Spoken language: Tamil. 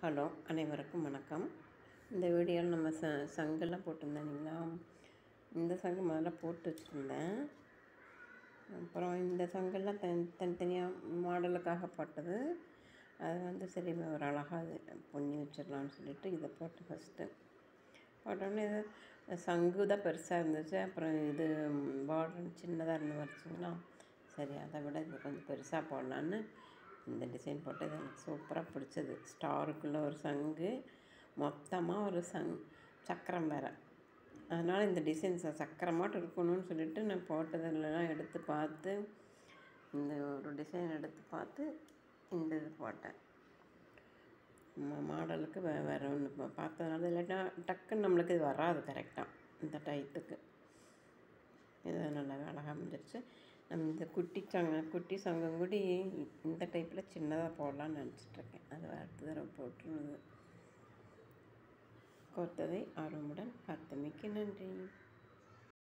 ஹலோ, அனைவருக்கும் வணக்கம். இந்த வீடியோவில் நம்ம சங்கெல்லாம் போட்டிருந்தேன் இல்லைங்களா, இந்த சங்கு முதல்ல போட்டு வச்சுருந்தேன். அப்புறம் இந்த சங்கெல்லாம் தனித்தனியாக மாடலுக்காக போட்டது. அது சரி ஒரு அழகாக இது பொண்ணி வச்சிடலான்னு சொல்லிட்டு இதை போட்டு ஃபஸ்ட்டு போட்டோன்னே இது சங்கு தான் பெருசாக இருந்துச்சு. அப்புறம் இது பார்டர் சின்னதாக இருந்து வச்சுங்களா, சரி அதை விட இது கொஞ்சம் பெருசாக போடலான்னு இந்த டிசைன் போட்டு இது எனக்கு சூப்பராக பிடிச்சது. ஸ்டாருக்குள்ளே ஒரு சங்கு, மொத்தமாக ஒரு சக்கரம் வேறு. அதனால் இந்த டிசைன் சக்கரமாட்டு இருக்கணும்னு சொல்லிட்டு நான் போட்டதெல்லாம் எடுத்து பார்த்து இந்த ஒரு டிசைன் எடுத்து பார்த்து இந்த இது போட்டேன். மாடலுக்கு வேறு ஒன்று பார்த்ததுனால இல்லாட்டா டக்குன்னு நம்மளுக்கு இது வராது கரெக்டாக இந்த டயத்துக்கு. இது நல்லா அழகாக முடிஞ்சிருச்சு. நம்ம இந்த குட்டி சங்கம் கூடி இந்த டைப்பில் சின்னதாக போடலான்னு நினச்சிட்ருக்கேன். அது அடுத்த தடவை போட்டுருது. கோர்த்ததை ஆர்வமுடன் பார்த்தமைக்கு நன்றி.